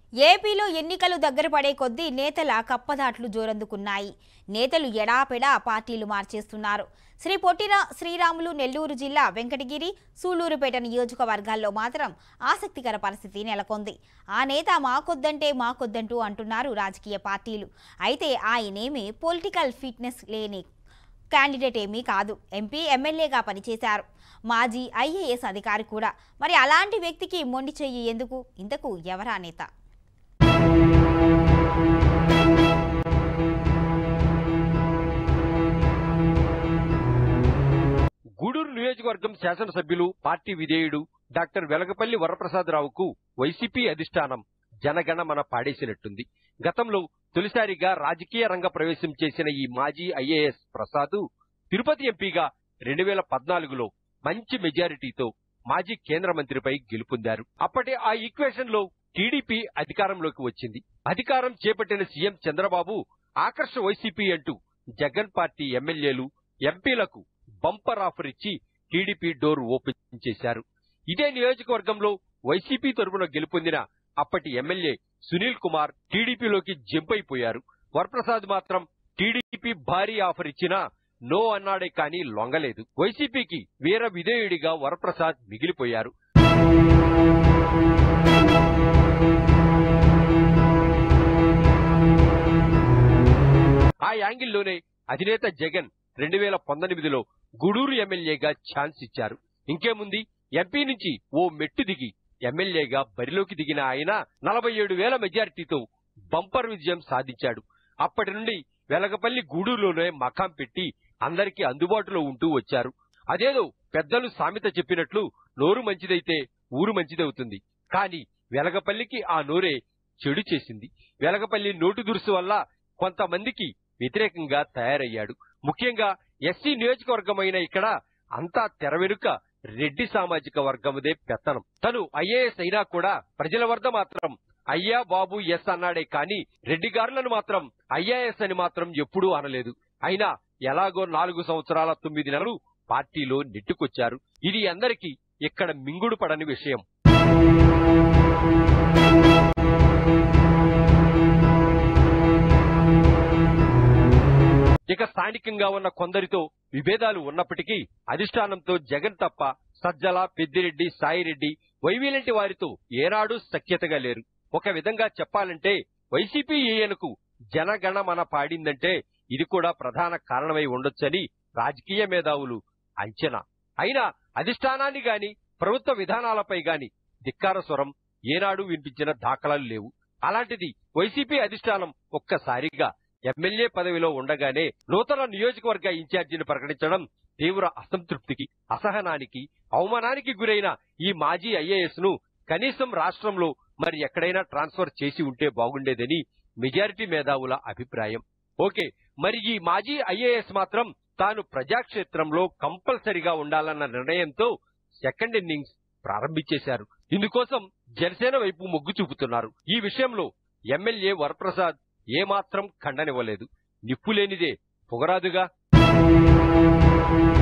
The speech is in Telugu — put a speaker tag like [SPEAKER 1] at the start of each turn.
[SPEAKER 1] ఏపీలో ఎన్నికలు దగ్గర పడే కొద్దీ నేతల కప్పదాట్లు జోరందుకున్నాయి. నేతలు ఎడాపెడా పార్టీలు మార్చేస్తున్నారు. శ్రీ పొట్టిన శ్రీరాములు నెల్లూరు జిల్లా వెంకటగిరి, సూళ్లూరుపేట నియోజకవర్గాల్లో మాత్రం ఆసక్తికర పరిస్థితి నెలకొంది. ఆ నేత మాకొద్దంటూ అంటున్నారు రాజకీయ పార్టీలు. అయితే ఆయనేమీ పొలిటికల్ ఫిట్నెస్ లేని క్యాండిడేట్ ఏమీ కాదు. ఎంపీ, ఎమ్మెల్యేగా పనిచేశారు. మాజీ ఐఏఎస్ అధికారి కూడా. మరి అలాంటి వ్యక్తికి మొండి చెయ్యి ఎందుకు? ఇంతకు ఎవరా నేత?
[SPEAKER 2] గూడూరు నియోజకవర్గం శాసనసభ్యులు, పార్టీ విధేయుడు డాక్టర్ వెలగపల్లి వరప్రసాద్ రావుకు వైసీపీ అధిష్టానం జనగణమన పాడేసినట్టుంది. గతంలో తొలిసారిగా రాజకీయ రంగ ప్రవేశం చేసిన ఈ మాజీ ఐఏఎస్ ప్రసాద్ తిరుపతి ఎంపీగా 2014లో మంచి మెజారిటీతో మాజీ కేంద్ర మంత్రిపై గెలుపొందారు. అప్పటి ఆ ఈక్వేషన్ లో టీడీపీ అధికారంలోకి వచ్చింది. అధికారం చేపట్టిన సీఎం చంద్రబాబు ఆకర్ష వైసీపీ అంటూ జగన్ పార్టీ ఎమ్మెల్యేలు, ఎంపీలకు బంపర్ ఆఫర్ ఇచ్చి టీడీపీ డోర్ ఓపెన్ చేశారు. ఇదే నియోజకవర్గంలో వైసీపీ తరఫున గెలుపొందిన అప్పటి ఎమ్మెల్యే సునీల్ కుమార్ టీడీపీలోకి జంప్ అయిపోయారు. వరప్రసాద్ మాత్రం టీడీపీ భారీ ఆఫర్ ఇచ్చినా నో అన్నాడే కానీ లొంగలేదు. వైసీపీకి వీర విధేయుడిగా వరప్రసాద్ మిగిలిపోయారు. ఆ యాంగిల్లోనే అధినేత జగన్ 2019లో గూడూరు ఎమ్మెల్యేగా ఛాన్స్ ఇచ్చారు. ఇంకేముంది, ఎంపీ నుంచి ఓ మెట్టు దిగి ఎమ్మెల్యేగా బరిలోకి దిగిన ఆయన 47,000 మెజారిటీతో బంపర్ విజయం సాధించాడు. అప్పటి నుండి వెలగపల్లి గూడూరులోనే మకాం పెట్టి అందరికీ అందుబాటులో ఉంటూ వచ్చారు. అదేదో పెద్దలు సామెత చెప్పినట్లు నోరు మంచిదైతే ఊరు మంచిదవుతుంది. కానీ వెలగపల్లికి ఆ నోరే చెడు చేసింది. వెలగపల్లి నోటు దురుసు వల్ల కొంతమందికి వ్యతిరేకంగా తయారయ్యాడు. ముఖ్యంగా ఎస్సీ నియోజకవర్గమైన ఇక్కడ అంతా తెర వెనుక రెడ్డి సామాజిక వర్గముదే పెత్తనం. తను ఐఏఎస్ అయినా కూడా ప్రజల వద్ద మాత్రం అయ్యా బాబు ఎస్ అన్నాడే కానీ రెడ్డి గారులను మాత్రం ఐఏఎస్ అని మాత్రం ఎప్పుడూ అనలేదు. అయినా ఎలాగో 4 సంవత్సరాల 9 నెలలు పార్టీలో నెట్టుకొచ్చారు. ఇది అందరికీ ఇక్కడ మింగుడు పడని విషయం. ఇక స్థానికంగా ఉన్న కొందరితో విభేదాలు ఉన్నప్పటికీ అధిష్టానంతో జగన్ తప్ప సజ్జల, పెద్దిరెడ్డి, సాయిరెడ్డి, వైవీలంటి వారితో ఏనాడూ సఖ్యతగా లేరు. ఒక విధంగా చెప్పాలంటే వైసీపీ ఈయనకు జనగణమన పాడిందంటే ఇది కూడా ప్రధాన కారణమై ఉండొచ్చని రాజకీయ మేధావులు అంచనా. అయినా అధిష్టానాన్ని గాని ప్రభుత్వ విధానాలపై గాని ధిక్కార స్వరం ఏనాడు వినిపించిన దాఖలాలు లేవు. అలాంటిది వైసీపీ అధిష్టానం ఒక్కసారిగా ఎమ్మెల్యే పదవిలో ఉండగానే నూతన నియోజకవర్గ ఇన్ఛార్జిని ప్రకటించడం తీవ్ర అసంతృప్తికి, అసహనానికి, అవమానానికి గురైన ఈ మాజీ ఐఏఎస్ ను కనీసం రాష్ట్రంలో మరి ఎక్కడైనా ట్రాన్స్ఫర్ చేసి ఉంటే బాగుండేదని మెజారిటీ మేధావుల అభిప్రాయం. ఓకే, మరి ఈ మాజీ ఐఏఎస్ మాత్రం తాను ప్రజాక్షేత్రంలో కంపల్సరిగా ఉండాలన్న నిర్ణయంతో సెకండ్ ఇన్నింగ్స్ ప్రారంభించేశారు. ఇందుకోసం జనసేన వైపు మొగ్గు చూపుతున్నారు. ఈ విషయంలో ఎమ్మెల్యే వరప్రసాద్ ఏమాత్రం ఖండనివ్వలేదు. నిప్పులేనిదే పొగరాదుగా.